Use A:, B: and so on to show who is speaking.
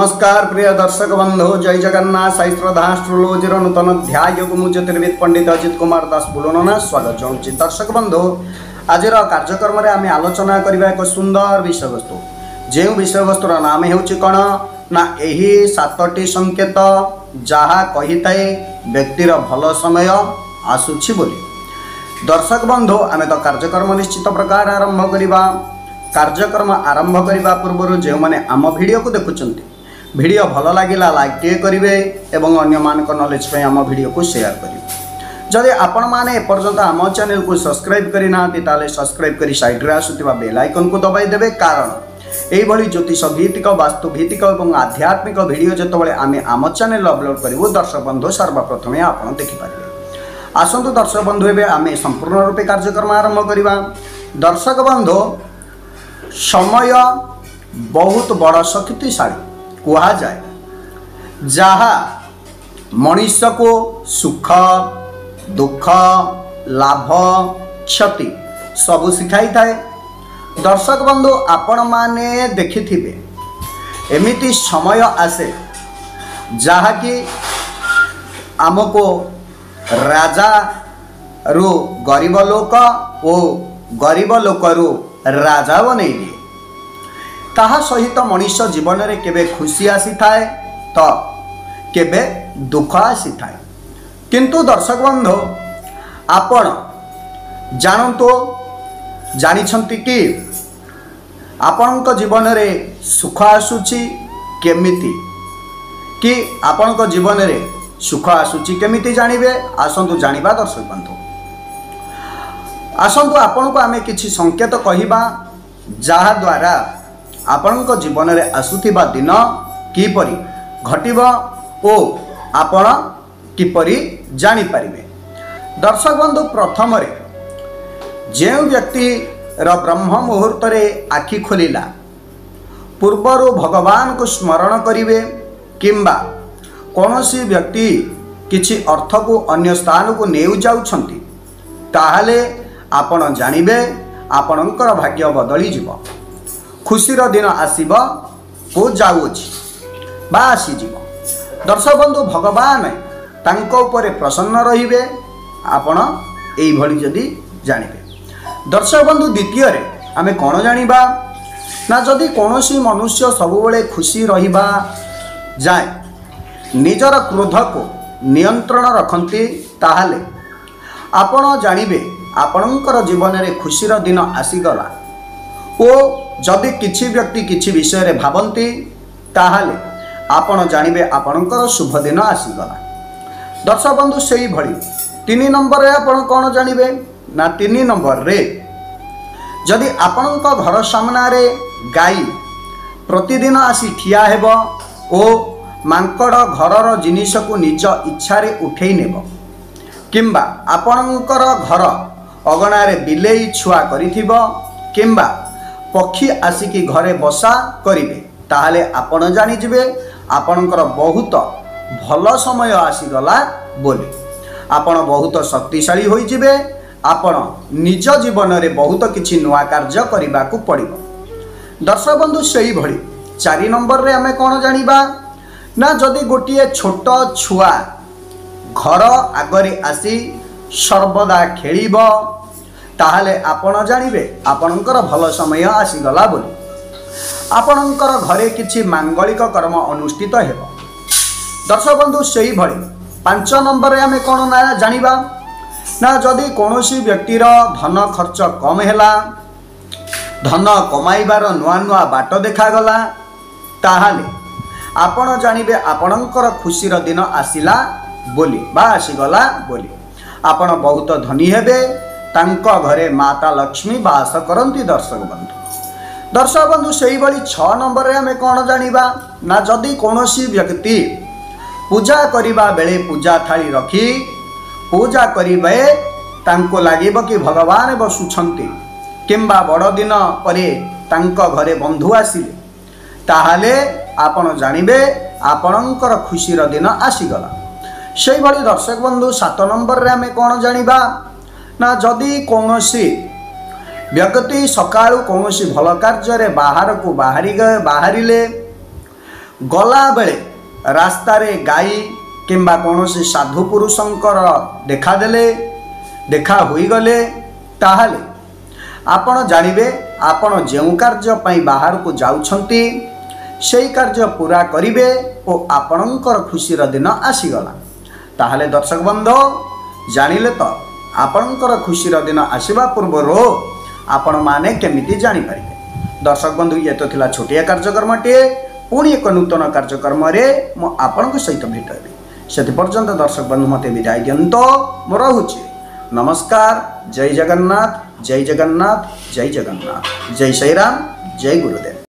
A: नमस्कार प्रिय दर्शक बंधु जय जगन्नाथ साई श्रद्धा एस्ट्रोलोजीर नूतन अध्याय को मुझे ज्योतिर्विद पंडित अजित कुमार दास बुलना स्वागत चाहूँगी। दर्शक बंधु आज कार्यक्रम में आम आलोचना करवा एक सुंदर विषय वस्तु जो विषय वस्तुर नाम हो कौन ना यही 7टी संकेत जहाँ कही थाए व्यक्तिर भल समय आसुछि बोली। दर्शक बंधु आम तो कार्यक्रम निश्चित प्रकार आरंभ करवा। कार्यक्रम आरंभ करने पूर्व जो मैंने आम वीडियो को देखुंट वीडियो भल लगे लाइक टे करेंगे और अन्य नॉलेज पे आम वीडियो को शेयर करेंगे। जदि आपण मैंने एपर्यंत आम चैनल को सब्सक्राइब करना सब्सक्राइब कर साइड्रे आसुवा बेल आइकन को दबाई देवे, कारण यही ज्योतिष भित्तिक वास्तु भित्तिक और आध्यात्मिक वीडियो जो आम आम चैनल अपलोड करूँ दर्शक बंधु सर्वप्रथमे आप देखिपारे। आसतु दर्शक बंधु एवं आम संपूर्ण रूपे कार्यक्रम आरंभ करवा। दर्शक बंधु समय बहुत बड़ शक्तिशाली कहा जाए, जहाँ मनुष्य को सुख दुख लाभ क्षति सबू शिखाई थाए। दर्शक बंधु आपण माने देखिथिबे एमिति समय आसे जहाँ कि आमको राजा रु गरीब लोक और गरीब लोक रु राजा बनई दिए। ताहा सहित मनुष्य जीवन में केबे खुशी आसी थाए तो केबे दुख आसी थाए। किंतु दर्शक बंधु आपण जानतो जानिछंती कि आपणक जीवन में सुख आसुची केमिति कि आपणक जीवन में सुख आसुची केमिति जानिबे। आसंतु जानिबा दर्शक बंधु। आसंतु आपण को आमे किछि संकेत कहिबा जहा द्वारा आपणक जीवन में आसुथिबा दिन किपरि घटिबो ओ आपण किपरि जानि पारिबे। दर्शक बंधु प्रथम जो व्यक्ति ब्रह्म मुहूर्त रे आखि खोलिला पूर्वर भगवान को स्मरण करिवे किंबा कौनसी व्यक्ति किछि अर्थ को अन्य स्थान को नेउ जाउछंती ताहाले आपण जानिबे आपणकर भाग्य बदली जिवो। खुशीर दिन आसीब को जाउछि बा आसीजिवो। दर्शक बंधु भगवान तांको उपरे प्रसन्न रहिबे आपण एई भली जदि जानिबे। दर्शक बंधु द्वितीय रे आमे कोन जानिबा ना जदि कोनोसी मनुष्य सबुबेले खुशी रहिबा जाए निजर क्रोध को नियंत्रण रखती ताहाले आपण जानिबे आपणकर जीवन में खुशीर दिन आसीगला। ओ जदि किछि व्यक्ति किछि विषय रे भावंती ताहाले आपण जानिबे आपणकर शुभ दिन आसीगला। दर्शक बंधु सेही भली 3 नंबर रे आपण कोन जानिबे ना 3 नंबर रे जदि आपणक घर सामना रे गाई प्रतिदिन आसी ठिया हेबो ओ मांकड़ घरर जिनिस को निज इच्छा रे उठेई नेबो किंबा आपणकर घर अगणा रे बिलेई छुआ करिथिबो किंबा पक्षी आसिकी घरे बसा करिवे ताहाले आपण जानि जिवे आपणकर बहुत भल समय आसीगला बोली। आपण बहुत शक्तिशाली होई जिवे। आपण निज जीवन रे बहुत किछि नुआ कार्य करिबा को पड़िबो। दर्शक बंधु सेही भली 4 नंबर रे हमें कोन जानिबा ना जदि गोटिए छोट छुआ घर आगरे आसी सर्वदा खेलिब ताहाले आपण जानिबे आपणकर भल समय आसीगला बोली। आपणकर घरे किछि मांगलिक कर्म अनुष्ठित हेबो। दर्शक बंधु सेही भली 5 नंबर रे हमें कोन ना जानिबा ना जदि कोनोसी व्यक्तिर धन खर्च कम हैला धन कमाइबार नुआ नुआ बाट देखागला ताहाले आपण जानिबे आपणकर खुशीर दिन आसिला बोली बा आसीगला बोली। आपण बहुत धनी हेबे तांको घरे माता लक्ष्मी वास करंती। दर्शक बंधु सेही भली 6 नंबर रे हमें कोन जानिबा ना जदि कोनोसी व्यक्ति पूजा करिबा बेले पूजा थाली रखी पूजा करिबे तांको लागिबो कि भगवान बसुछंती किंबा बड़ दिन परे तांको घरे बंधु आसिले ताहाले आपण जानिबे आपणकर खुशीर दिन आसीगला। सेही भली दर्शक बंधु 7 नंबर रे हमें कोन जानिबा ना जदि कोनोसी व्यक्ति सकाळु कोनोसी भल कार्य रे बाहर को बाहरिले गला बेले रास्तारे गाई किंबा कौनसी साधु पुरुषंकर देखा होई गले ताहाले आपण जानिबे आपण जेउ कार्य पई बाहर को जाउछंती सेई कार्य पूरा करिवे ओ आपणकर खुशीर दिन आसीगला। ताहाले दर्शक बंधु जानिले तो आपणकर खुशीर दिन आसीबा पूर्वर आपण माने केमिति जानि परिबे। दर्शक बंधु ये तो थिला छोटिया कार्यक्रमटे पुणी एक नूतन कार्यक्रम मु आपणक सहित भेट हेबी। सेति पर्यंत दर्शक बंधु मते विदाय दियंतो मो रहुछि। नमस्कार। जय जगन्नाथ जय जगन्नाथ जय जगन्नाथ। जय श्री राम जय गुरुदेव।